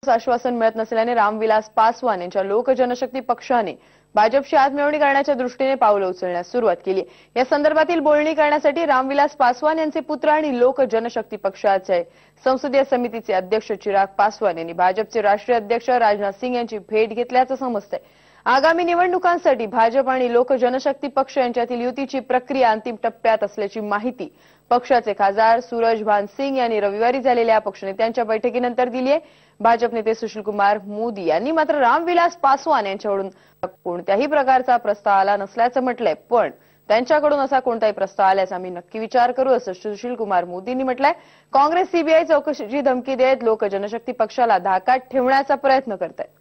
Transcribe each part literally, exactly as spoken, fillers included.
आश्वासन मिळत नसल्याने रामविलास पासवान यांच्या लोक जनशक्ती पक्षाने भाजपची आत्मनिर्भर करण्याच्या दृष्टीने पावलं उचलण्यास सुरुवात केली। या संदर्भातील बोलणी करण्यासाठी रामविलास पासवान यांचे पुत्र आणि लोक जनशक्ती पक्षाचे संसदीय समितीचे अध्यक्ष चिराग पासवान यांनी भाजपचे राष्ट्रीय अध्यक्ष राजनाथ सिंग यांची भेट घेतल्याचं समजतंय। आगामी निवडणुकांसाठी भाजप आणि लोक जनशक्ती पक्ष यांच्यातील युतीची प्रक्रिया अंतिम टप्प्यात असल्याची माहिती पक्षाचे खासदार सूरजभान सिंग यांनी रविवारी झालेल्या पक्षनेत्यांच्या बैठकीनंतर दिली आहे। भाजप नेते सुशीलकुमार मोदी यांनी मात्र रामविलास पासवान यांच्याकडून कोणत्याही प्रकारचा प्रस्ताव आला नसल्याचं म्हटलंय, पण त्यांच्याकडून असा कोणताही प्रस्ताव आल्याचा आम्ही नक्की विचार करू असं सुशीलकुमार मोदींनी म्हटलंय। काँग्रेस सीबीआय चौकशीची धमकी देत लोक जनशक्ती पक्षाला धाकात ठेवण्याचा प्रयत्न करत आहे।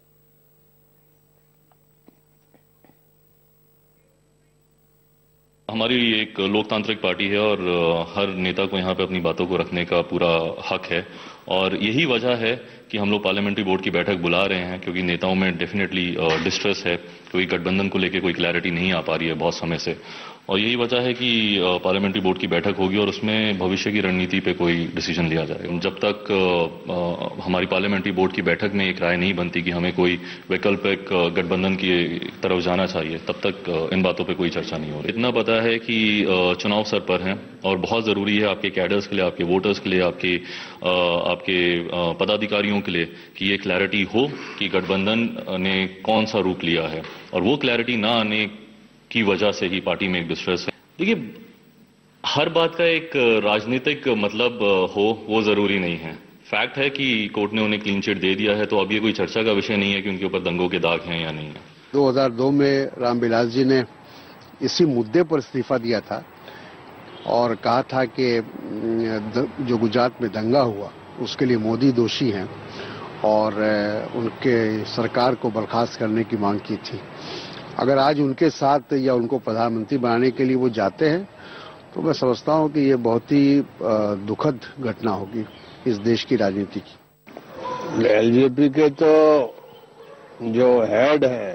हमारी एक लोकतांत्रिक पार्टी है और हर नेता को यहाँ पे अपनी बातों को रखने का पूरा हक है और यही वजह है कि हम लोग पार्लियामेंट्री बोर्ड की बैठक बुला रहे हैं, क्योंकि नेताओं में डेफिनेटली डिस्ट्रेस है, क्योंकि गठबंधन को लेकर कोई क्लैरिटी नहीं आ पा रही है बहुत समय से, और यही वजह है कि पार्लियामेंट्री बोर्ड की बैठक होगी और उसमें भविष्य की रणनीति पे कोई डिसीजन लिया जाएगा। जब तक आ, हमारी पार्लियामेंट्री बोर्ड की बैठक में एक राय नहीं बनती कि हमें कोई वैकल्पिक गठबंधन की तरफ जाना चाहिए, तब तक इन बातों पे कोई चर्चा नहीं हो रही। इतना पता है कि चुनाव सर पर हैं और बहुत जरूरी है आपके कैडर्स के लिए, आपके वोटर्स के लिए, आपके आपके पदाधिकारियों के लिए कि ये क्लैरिटी हो कि गठबंधन ने कौन सा रूप लिया है, और वो क्लैरिटी ना आने की वजह से ही पार्टी में एक डिस्ट्रेस है। देखिए, हर बात का एक राजनीतिक मतलब हो वो जरूरी नहीं है। फैक्ट है कि कोर्ट ने उन्हें क्लीन चिट दे दिया है, तो अब ये कोई चर्चा का विषय नहीं है कि उनके ऊपर दंगों के दाग हैं या नहीं है। दो हज़ार दो में रामविलास जी ने इसी मुद्दे पर इस्तीफा दिया था और कहा था कि जो गुजरात में दंगा हुआ उसके लिए मोदी दोषी हैं और उनके सरकार को बर्खास्त करने की मांग की थी। अगर आज उनके साथ या उनको प्रधानमंत्री बनाने के लिए वो जाते हैं तो मैं समझता हूं कि ये बहुत ही दुखद घटना होगी इस देश की राजनीति की। एलजेपी के तो जो हेड है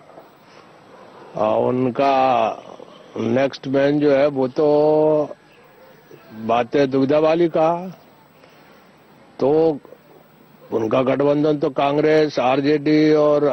उनका नेक्स्ट मैन जो है वो तो बातें दुविधा वाली कहा, तो उनका गठबंधन तो कांग्रेस, आरजेडी और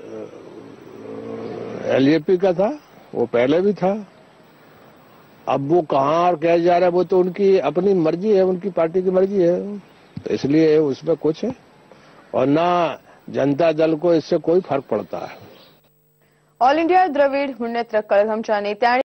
एलजेपी का था, वो पहले भी था। अब वो कहाँ और क्या जा रहा है वो तो उनकी अपनी मर्जी है, उनकी पार्टी की मर्जी है, तो इसलिए उसमें कुछ है और ना जनता दल को इससे कोई फर्क पड़ता है। ऑल इंडिया द्रविड मुन्नेत्र कळघमच्या नेत्या